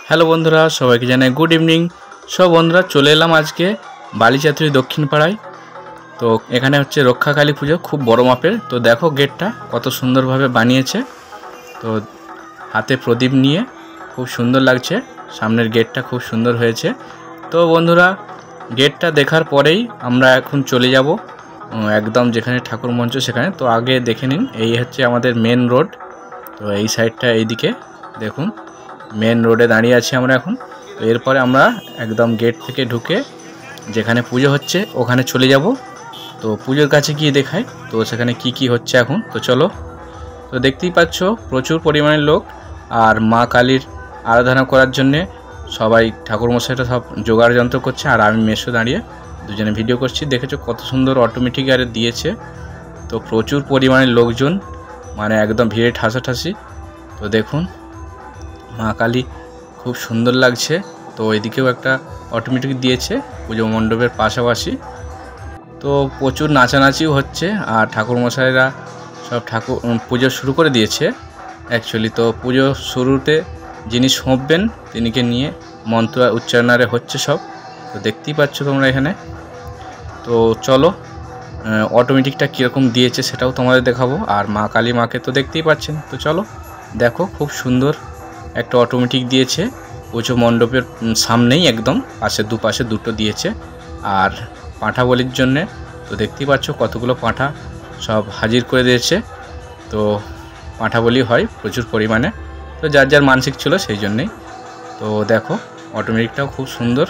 Hello বন্ধুরা, সবাইকে জানাই গুড ইভিনিং। সব বন্ধুরা চলে এলাম আজকে বালিচাতুরি দক্ষিণ পাড়ায়। তো এখানে হচ্ছে রক্ষাকালী পুজো, খুব বড় মাপের। তো দেখো গেটটা কত সুন্দরভাবে বানিয়েছে। তো হাতে প্রদীপ নিয়ে খুব সুন্দর লাগছে, সামনের গেটটা খুব সুন্দর হয়েছে। তো বন্ধুরা গেটটা দেখার পরেই আমরা এখন চলে যাব একদম যেখানে ঠাকুর মঞ্চ সেখানে। তো আগে দেখে নিন, এই হচ্ছে আমাদের মেন রোড। তো এই সাইডটা এইদিকে দেখুন, মেন রোডে দাঁড়িয়ে আছি আমরা এখন। তো এরপরে আমরা একদম গেট থেকে ঢুকে যেখানে পুজো হচ্ছে ওখানে চলে যাব। তো পুজোর কাছে গিয়ে দেখাই তো সেখানে কি কি হচ্ছে এখন। তো চলো। তো দেখতেই পাচ্ছ প্রচুর পরিমাণে লোক, আর মা কালীর আরাধনা করার জন্যে সবাই ঠাকুরমশাইটা সব জোগাড় যন্ত্র করছে, আর আমি মেসো দাঁড়িয়ে দুজনে ভিডিও করছি। দেখেছো কত সুন্দর অটোমেটিক আরে দিয়েছে। তো প্রচুর পরিমাণে লোকজন, মানে একদম ভিড়ে ঠাসাঠাসি। তো দেখুন মা কালী খুব সুন্দর লাগছে। তো এদিকেও একটা অটোমেটিক দিয়েছে পুজো মণ্ডপের পাশাপাশি। তো প্রচুর নাচানাচিও হচ্ছে, আর ঠাকুরমশাইরা সব পুজো শুরু করে দিয়েছে অ্যাকচুয়ালি। তো পুজো শুরুতে যিনি সঁপবেন তিনিকে নিয়ে মন্ত্র উচ্চারণারে হচ্ছে সব। তো দেখতেই পাচ্ছ তোমরা এখানে। তো চলো অটোমেটিকটা কীরকম দিয়েছে সেটাও তোমাদের দেখাবো, আর মা কালী মাকে তো দেখতেই পাচ্ছেন। তো চলো দেখো, খুব সুন্দর একটা অটোমেটিক দিয়েছে পুজো মণ্ডপের সামনেই, একদম পাশে দুপাশে দুটো দিয়েছে। আর পাঁঠা বলির জন্যে তো দেখতেই পাচ্ছ কতগুলো পাঁঠা সব হাজির করে দিয়েছে। তো পাঁঠা বলি হয় প্রচুর পরিমাণে, তো যার যার মানসিক ছিল সেই জন্যেই। তো দেখো অটোমেটিকটাও খুব সুন্দর।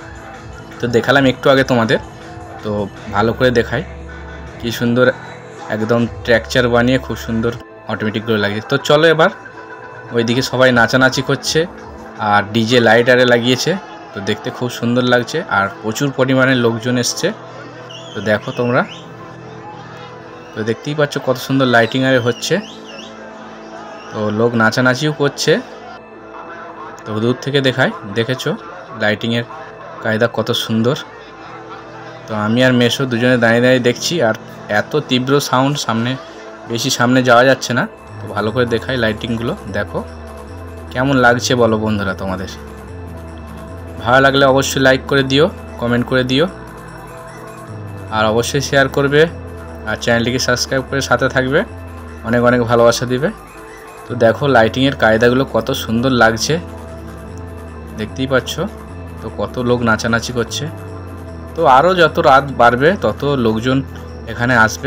তো দেখালাম একটু আগে তোমাদের, তো ভালো করে দেখাই কি সুন্দর একদম ট্র্যাকচার বানিয়ে খুব সুন্দর অটোমেটিকগুলো লাগে। তো চলো এবার ওইদিকে সবাই নাচানাচি করছে, আর ডিজে লাইট আরে লাগিয়েছে। তো দেখতে খুব সুন্দর লাগছে, আর প্রচুর পরিমাণে লোকজন এসছে। তো দেখো তোমরা, তো দেখতেই পাচ্ছ কত সুন্দর লাইটিং আরে হচ্ছে। তো লোক নাচানাচিও করছে। তো দূর থেকে দেখায়, দেখেছো লাইটিংয়ের কায়দা কত সুন্দর। তো আমি আর মেসো দুজনে দাঁড়িয়ে দাঁড়িয়ে দেখছি, আর এত তীব্র সাউন্ড, সামনে বেশি সামনে যাওয়া যাচ্ছে না। তো ভালো করে দেখাই লাইটিংগুলো, দেখো কেমন লাগছে বলো বন্ধুরা তোমাদের। ভালো লাগলে অবশ্যই লাইক করে দিও, কমেন্ট করে দিও, আর অবশ্যই শেয়ার করবে, আর চ্যানেলটিকে সাবস্ক্রাইব করে সাথে থাকবে, অনেক অনেক ভালোবাসা দিবে। তো দেখো লাইটিংয়ের কায়দাগুলো কত সুন্দর লাগছে, দেখতেই পাচ্ছ। তো কত লোক নাচানাচি করছে। তো আরও যত রাত বাড়বে তত লোকজন এখানে আসবে।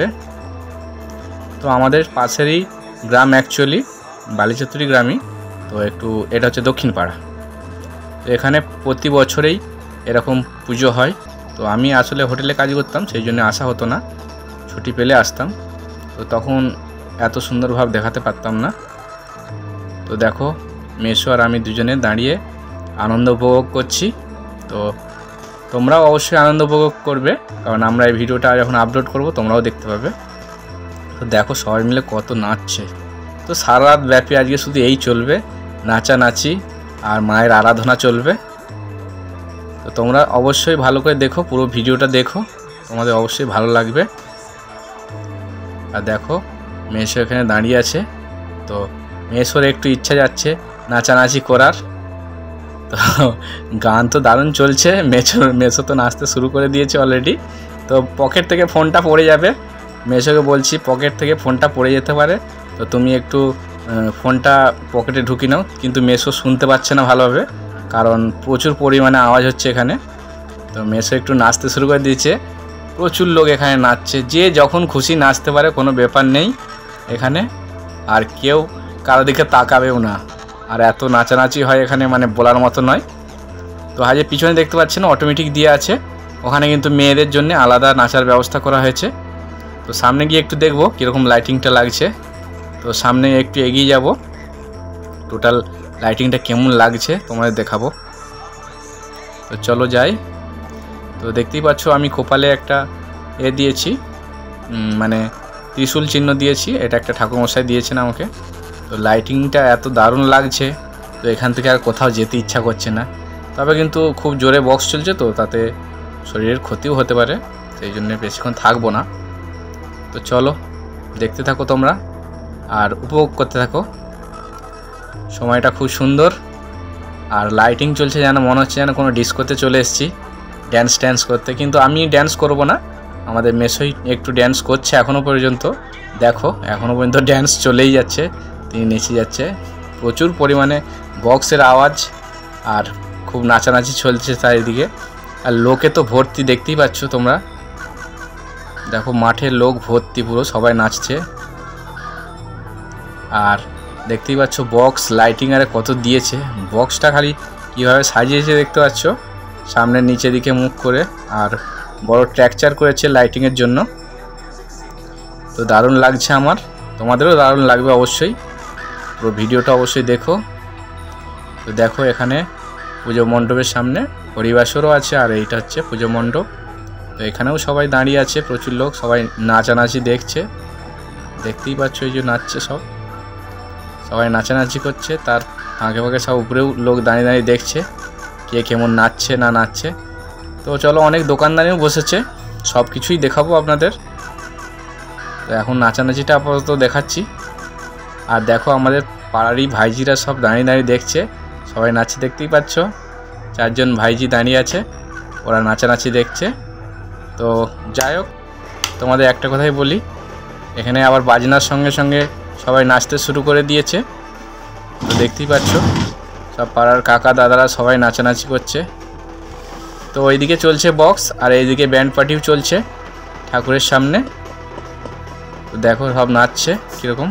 তো আমাদের পাশেরই গ্রাম অ্যাকচুয়ালি, বালিচাতুরি গ্রামই। তো একটু এটা হচ্ছে দক্ষিণ পাড়া। তো এখানে প্রতি বছরেই এরকম পুজো হয়। তো আমি আসলে হোটেলে কাজ করতাম, সেই জন্য আসা হতো না, ছুটি পেলে আসতাম। তো তখন এত সুন্দরভাবে দেখাতে পারতাম না। তো দেখো মেসো আর আমি দুজনে দাঁড়িয়ে আনন্দ উপভোগ করছি। তো তোমরাও অবশ্যই আনন্দ উপভোগ করবে, কারণ আমরা এই ভিডিওটা যখন আপলোড করব তোমরাও দেখতে পাবে। তো দেখো সবাই মিলে কত নাচছে। তো সারা রাত ব্যাপী আজকে শুধু এই চলবে, নাচানাচি আর মায়ের আরাধনা চলবে। তো তোমরা অবশ্যই ভালো করে দেখো, পুরো ভিডিওটা দেখো, তোমাদের অবশ্যই ভালো লাগবে। আর দেখো মেসো এখানে দাঁড়িয়ে আছে। তো মেসোর একটু ইচ্ছা যাচ্ছে নাচানাচি করার। তো গান তো দারুণ চলছে, মেসো তো নাচতে শুরু করে দিয়েছে অলরেডি। তো পকেট থেকে ফোনটা পড়ে যাবে, মেসোকে বলছি পকেট থেকে ফোনটা পড়ে যেতে পারে, তো তুমি একটু ফোনটা পকেটে ঢুকি নাও। কিন্তু মেসো শুনতে পাচ্ছে না ভালোভাবে, কারণ প্রচুর পরিমাণে আওয়াজ হচ্ছে এখানে। তো মেসো একটু নাচতে শুরু করে দিয়েছে। প্রচুর লোক এখানে নাচছে, যে যখন খুশি নাচতে পারে, কোনো ব্যাপার নেই এখানে। আর কেউ কারো দিকে তাকাবেও না, আর এত নাচানাচি হয় এখানে, মানে বলার মতো নয়। তো আজ পিছনে দেখতে পাচ্ছেন অটোমেটিক দিয়ে আছে, ওখানে কিন্তু মেয়েদের জন্য আলাদা নাচার ব্যবস্থা করা হয়েছে। তো সামনে গিয়ে একটু দেখবো কীরকম লাইটিংটা লাগছে। তো সামনে একটু এগিয়ে যাব, টোটাল লাইটিংটা কেমন লাগছে তোমাদের দেখাবো। তো চলো যাই। তো দেখতেই পাচ্ছ আমি কপালে একটা দিয়েছি, মানে ত্রিশূল চিহ্ন দিয়েছি, এটা একটা ঠাকুরমশাই দিয়েছেন আমাকে। তো লাইটিংটা এত দারুণ লাগছে, তো এখান থেকে আর কোথাও যেতে ইচ্ছা করছে না। তবে কিন্তু খুব জোরে বক্স চলছে, তো তাতে শরীরের ক্ষতিও হতে পারে, সেই জন্য বেশিক্ষণ থাকবো না। তো চলো দেখতে থাকো তোমরা, আর উপভোগ করতে থাকো, সময়টা খুব সুন্দর। আর লাইটিং চলছে যেন মনে হচ্ছে যেন কোনো ডিস্কোতে চলে এসেছি ড্যান্স করতে, কিন্তু আমি ড্যান্স করব না, আমাদের মেসোই একটু ড্যান্স করছে এখনও পর্যন্ত। দেখো এখনও পর্যন্ত ড্যান্স চলেই যাচ্ছে, তিনি নেচে যাচ্ছে, প্রচুর পরিমাণে বক্সের আওয়াজ আর খুব নাচানাচি চলছে চারিদিকে। আর লোকে তো ভর্তি, দেখতেই পাচ্ছ তোমরা, দেখো মাঠের লোক ভর্তি পুরো, সবাই নাচছে। আর দেখতেই পাচ্ছ বক্স লাইটিং আরে কত দিয়েছে, বক্সটা খালি কীভাবে সাজিয়েছে দেখতে পাচ্ছ, সামনের নিচে দিকে মুখ করে, আর বড় ট্র্যাকচার করেছে লাইটিংয়ের জন্য। তো দারুণ লাগছে আমার, তোমাদেরও দারুণ লাগবে অবশ্যই, পুরো ভিডিওটা অবশ্যই দেখো। তো দেখো এখানে পুজো মণ্ডপের সামনে হরিবাসরও আছে, আর এইটা হচ্ছে পুজো মণ্ডপ। তো এখানেও সবাই দাঁড়িয়ে আছে, প্রচুর লোক, সবাই নাচানাচি দেখছে, দেখতেই পাচ্ছ এই যে নাচছে, সবাই নাচানাচি করছে, তার আগে ভাগে সব উপরেও লোক দাঁড়িয়ে দাঁড়িয়ে দেখছে কে কেমন নাচছে না নাচছে। তো চলো, অনেক দোকানদারিও বসেছে, সব কিছুই দেখাবো আপনাদের। তো এখন নাচানাচিটা আপাতত দেখাচ্ছি। আর দেখো আমাদের পাড়ারই ভাইজিরা সব দাঁড়িয়ে দাঁড়িয়ে দেখছে, সবাই নাচছে, দেখতেই পাচ্ছ 4 জন ভাইজি দাঁড়িয়ে আছে, ওরা নাচানাচি দেখছে। তো যাই হোক, তোমাদের একটা কথাই বলি, এখানে আবার বাজনার সঙ্গে সঙ্গে সবাই নাচতে শুরু করে দিয়েছে। তো দেখতেই পাচ্ছ সব পাড়ার কাকা দাদারা সবাই নাচানাচি করছে। তো ওইদিকে চলছে বক্স, আর এইদিকে ব্যান্ড পার্টিও চলছে ঠাকুরের সামনে। তো দেখো সব নাচছে কীরকম,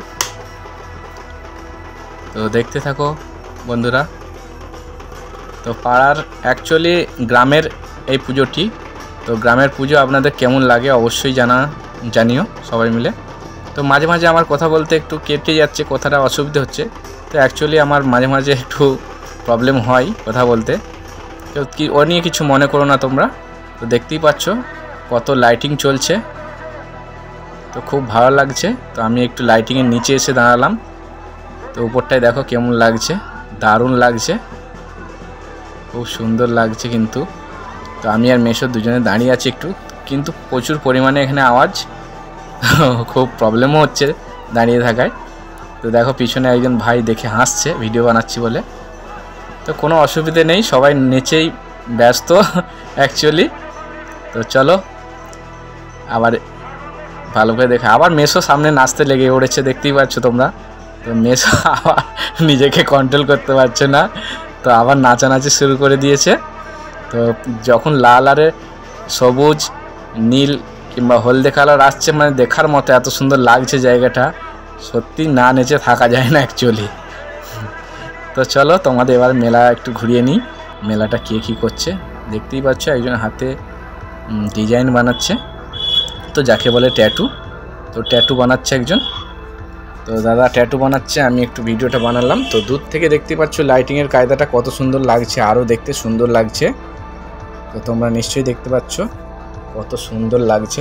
তো দেখতে থাকো বন্ধুরা। তো পাড়ার অ্যাকচুয়ালি গ্রামের এই পুজোটি, তো গ্রামের পুজো আপনাদের কেমন লাগে অবশ্যই জানিও সবাই মিলে। তো মাঝে মাঝে আমার কথা বলতে একটু কেটে যাচ্ছে, কথাটা অসুবিধে হচ্ছে, তো অ্যাকচুয়ালি আমার মাঝে মাঝে একটু প্রবলেম হয় কথা বলতে, তো ও নিয়ে কিছু মনে করো না তোমরা। তো দেখতেই পাচ্ছ কত লাইটিং চলছে, তো খুব ভালো লাগছে। তো আমি একটু লাইটিংয়ের নিচে এসে দাঁড়ালাম, তো উপরটায় দেখো কেমন লাগছে, দারুণ লাগছে, খুব সুন্দর লাগছে কিন্তু। তো আমি আর মেশো দুজনে দাঁড়িয়ে আছি একটু, কিন্তু প্রচুর পরিমাণে এখানে আওয়াজ, খুব প্রবলেমও হচ্ছে দাঁড়িয়ে থাকায়। তো দেখো পিছনে একজন ভাই দেখে হাসছে ভিডিও বানাচ্ছি বলে, তো কোনো অসুবিধে নেই, সবাই নেচেই ব্যস্ত অ্যাকচুয়ালি। তো চলো আবার ভালো করে দেখা, আবার মেশো সামনে নাচতে লেগে উঠেছে, দেখতেই পাচ্ছ তোমরা। তো মেশো আবার নিজেকে কন্ট্রোল করতে পারছে না, তো আবার নাচানাচি শুরু করে দিয়েছে। তো যখন লাল আরে সবুজ নীল কিংবা হলদে কালার আসছে, মানে দেখার মতো এত সুন্দর লাগছে জায়গাটা, সত্যি না নেচে থাকা যায় না অ্যাকচুয়ালি। তো চলো তোমাদের এবার মেলা একটু ঘুরিয়ে নিই, মেলাটা কে কী করছে দেখতেই পাচ্ছ। একজন হাতে ডিজাইন বানাচ্ছে, তো যাকে বলে ট্যাটু, তো ট্যাটু বানাচ্ছে একজন। তো দাদা ট্যাটু বানাচ্ছে, আমি একটু ভিডিওটা বানালাম। তো দূর থেকে দেখতে পাচ্ছ লাইটিংয়ের কায়দাটা কত সুন্দর লাগছে, আরও দেখতে সুন্দর লাগছে। তো তোমরা নিশ্চয়ই দেখতে পাচ্ছ কত সুন্দর লাগছে,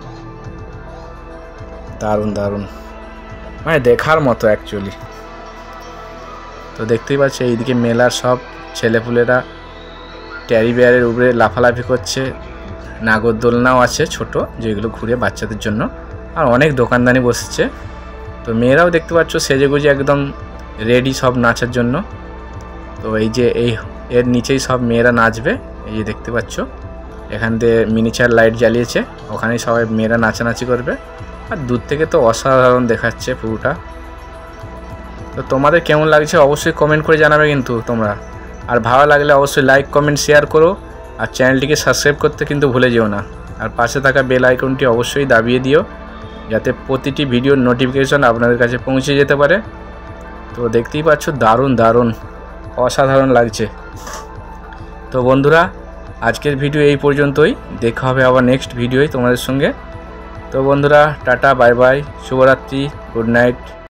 দারুণ দারুণ, মানে দেখার মতো অ্যাকচুয়ালি। তো দেখতেই পাচ্ছ এইদিকে মেলার সব ছেলেপুলেরা ট্যারি বেয়ারের উপরে লাফালাফি করছে, নাগরদোলনাও আছে ছোট, যেগুলো ঘুরে বাচ্চাদের জন্য, আর অনেক দোকানদানি বসেছে। তো মেয়েরাও দেখতে পাচ্ছ সেজেগুজে একদম রেডি সব নাচার জন্য। তো এই যে এর নিচেই সব মেয়েরা নাচবে, এই যে দেখতে পাচ্ছ এখান থেকে মিনিচার লাইট জ্বালিয়েছে, ওখানেই সবাই মেয়েরা নাচানাচি করবে। আর দূর থেকে তো অসাধারণ দেখাচ্ছে পুরোটা। তো তোমাদের কেমন লাগছে অবশ্যই কমেন্ট করে জানাবে কিন্তু তোমরা, আর ভালো লাগলে অবশ্যই লাইক কমেন্ট শেয়ার করো, আর চ্যানেলটিকে সাবস্ক্রাইব করতে কিন্তু ভুলে যেও না। আর পাশে থাকা বেল আইকনটি অবশ্যই দাবিয়ে দিও, যাতে প্রতিটি ভিডিওর নোটিফিকেশন আপনাদের কাছে পৌঁছে যেতে পারে। তো দেখতেই পাচ্ছ দারুণ দারুণ অসাধারণ লাগছে। তো বন্ধুরা আজকের ভিডিও এই পর্যন্তই, দেখা হবে আবার নেক্সট ভিডিওয় তোমাদের সঙ্গে। তো বন্ধুরা টাটা, বাই বাই, শুভরাত্রি, গুড নাইট।